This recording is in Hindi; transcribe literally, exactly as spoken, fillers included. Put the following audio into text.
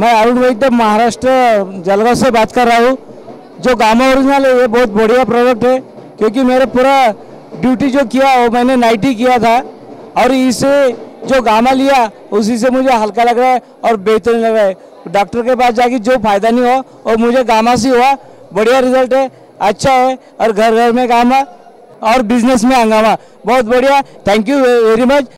मैं अरुण वैद्य महाराष्ट्र जलगांव से बात कर रहा हूँ। जो गामा ओरिजिनल है ये बहुत बढ़िया प्रोडक्ट है, क्योंकि मेरे पूरा ड्यूटी जो किया वो मैंने नाइट ही किया था और इसे जो गामा लिया उसी से मुझे हल्का लग रहा है और बेहतरीन लग रहा है। डॉक्टर के पास जाके जो फायदा नहीं हुआ और मुझे गामा से हुआ। बढ़िया रिजल्ट है, अच्छा है और घर घर में गामा और बिजनेस में हंगामा। बहुत बढ़िया, थैंक यू वेरी मच।